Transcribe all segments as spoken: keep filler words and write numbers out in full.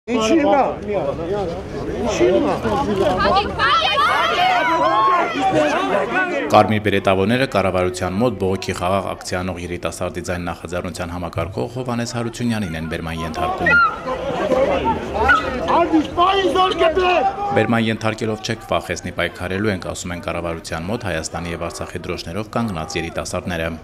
Ինչի՞ մա։ Ինչի՞ մա։ Կարմիր բերետավորները կառավարության մոտ բողոքի խաղաղ ակցիանող երիտասարդ դիզայն նախաձեռնության համակարգող Հովհաննես Հարությունյանին են բերման ենթարկում։ Բերման ենթարկելով չեք վախեցնի, պայքարելու ենք, ասում են կառավարության մոտ Հայաստանի եւ Արցախի դրոշներով կանգնած երիտասարդները։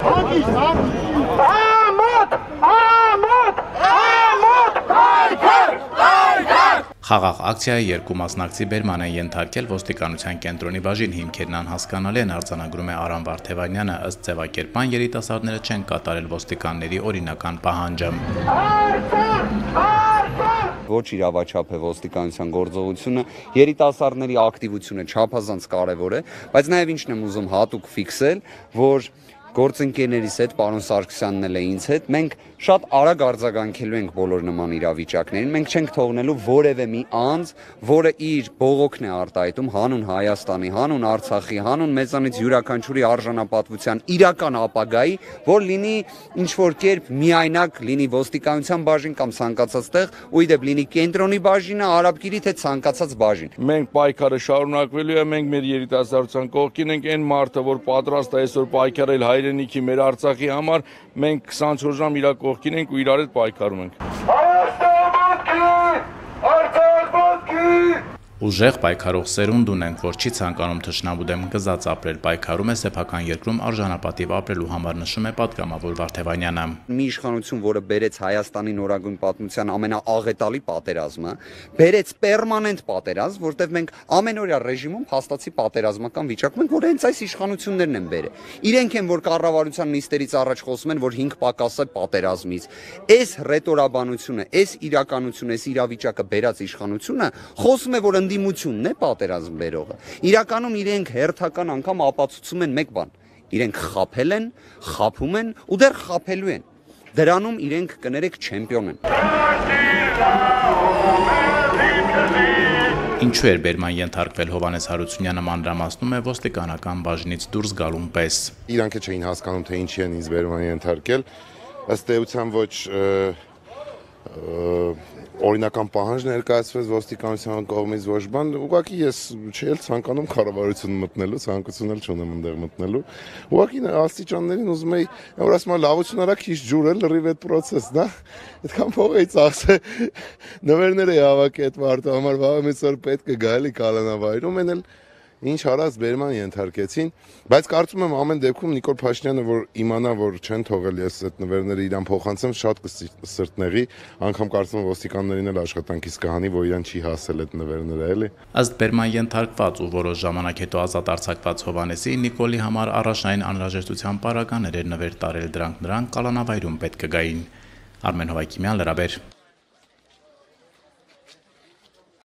Խաղաղ ակցիայի երկու մասնակցի բերման են ենթարկել ոստիկանության կենտրոնի բաժին հիմքերն անհասկանալի են արձանագրում է Արամ Վարդևանյանը, ըստ ձևակերպման երիտասարդները չեն կատարել ոստիկանների օրինական պահանջը։ Ոչ իրավաչափ է ոստիկանության գործողությունը, երիտասարդների ակտիվությունը չափազանց կարևոր է, բայց նաև ինչն եմ ուզում հատուկ ֆիքսել, որ գործընկերներիս հետ, պարոն Սարգսյանն էլ է ինձ հետ, մենք շատ արագ արձագանքելու ենք բոլոր նման իրավիճակներին, մենք չենք թողնելու որևէ մի անձ, որը իր բողոքն է արտահայտում հանուն Հայաստանի, հանուն Արցախի, հանուն մեծանից յուրաքանչյուրի արժանապատվության իրական ապագայի, որ լինի ինչ-որ կերպ միայնակ, լինի ոստիկանության բաժին կամ ցանկացած տեղ, ու իդեպ լինի կենտրոնի բաժինը, Արաբկիրի թե ցանկացած բաժին։ Մենք պայքարը շարունակվելու է, մենք մեր երիտասարդության կողքին ենք, այն մարդը, որ պատրաստ է այսօր պայքարել հայրենիքի մեր Արցախի համար, մենք քսանչորս ժամ իր կողքին ենք ու իրար հետ պայքարում ենք։ Ուժեղ պայքարող սերունդ ունենք, որ չի ցանկանում թշնամու դեմ գզած ապրել, պայքարում է սեփական երկրում արժանապատիվ ապրելու համար, նշում է պատգամավոր Վարդևանյանը։ Մի իշխանություն, որը բերեց Հայաստանի նորագույն պատմության ամենաաղետալի պատերազմը, բերեց պերմանենտ պատերազմ, որտեղ մենք ամենօրյա ռեժիմում հաստատի պատերազմական վիճակում ենք, որ հենց այս իշխանություններն են բերել։ Իրենք են, որ կառավարության նիստերից առաջ խոսում են, որ հինգ պակաս է պատերազմից։ Այս ռետորաբանությունը, այս իրականությունը, այս իրավիճակը բերած իշխանությունը խոսում է, որ ընդդիմությունն է պատերազմ բերողը։ Իրականում իրենք հերթական անգամ ապացուցում են մեկ բան. իրենք խաբել են, խաբում են ու դեռ խաբելու են։ Դրանում իրենք կներեք չեմպիոն են։ Ինչու էր բերման ենթարկվել Հովհաննես Հարությունյանը մանրամասնում է ոստիկանական բաժնից դուրս գալուն պես։ Իրանք չէին հասկանում, թե ինչի են ինձ բերման ենթարկել, ըստ էության ոչ օրինական պահանջ ներկայացվեց ոստիկանության կողմից ոչ բան, ուղղակի ես չէի ցանկանում կառավարություն մտնելու, ցանկություն էլ չունեմ այնտեղ մտնելու։ Ուղղակի աստիճաններին ուզում էի, որ ասում եմ լավություն արա քիչ ջուր էլ լրիվ այդ process-ն, հա։ Այդքան փող էի ծախսել, նվերներ էի հավաքի այդ մարդու համար, վաղեմից որ պետք է գա էլի կալանավայրում, են էլ ինչ արած բերման ենթարկեցին, բայց կարծում եմ ամեն դեպքում Նիկոլ Փաշինյանը, որ իմանա, որ չեն թողել ես այդ նվերները իրան փոխանցեմ, շատ կսրտնեղի, անգամ կարծում եմ ոստիկաններին էլ աշխատանքից կհանի, որ իրան չի հասել այդ նվերները, էլի։ Ըստ բերման ենթարկված ու որոշ ժամանակ հետո ազատ արձակված Հովհաննեսի, Նիկոլի համար առաջնային անհրաժեշտության պարագաներ էր նվեր տարել, դրանք նրան կալանավայրում պետք կգային։ Արմեն Հովակիմյան, Լրաբեր։